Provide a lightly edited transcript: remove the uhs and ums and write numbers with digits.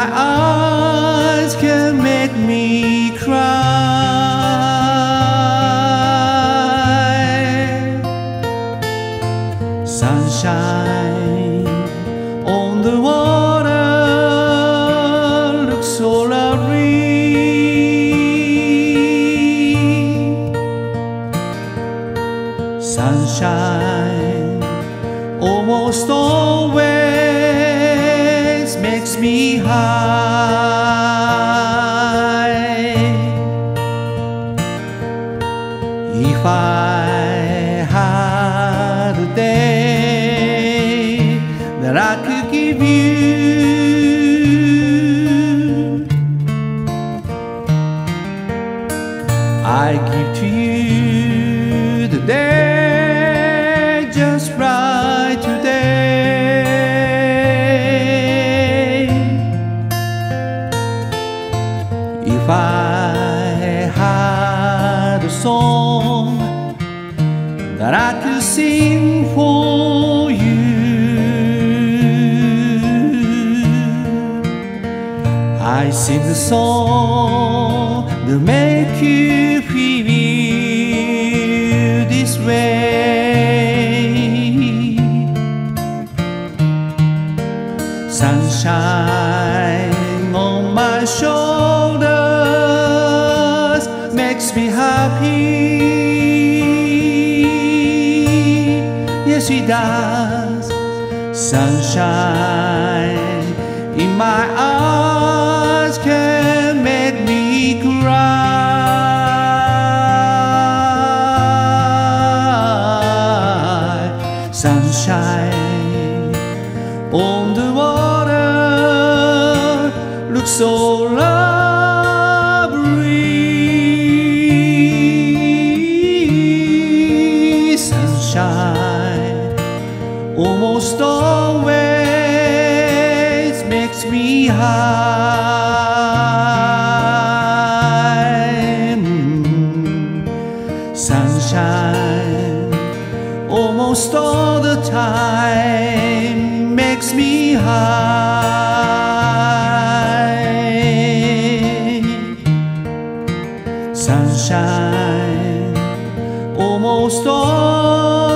my eyes can make me cry. Sunshine on the water looks so lovely. Sunshine almost always makes me high. If I had a day that I could give you, I give to you the day just right today. If I had a song that I could sing for you, I sing the song that make you feel this way. Sunshine on my shoulders makes me happy. Yes, it does. Sunshine in my eyes can make me cry. Sunshine on the water looks so lovely. Sunshine almost always makes me high. Sunshine almost all the time makes me high. Sunshine almost all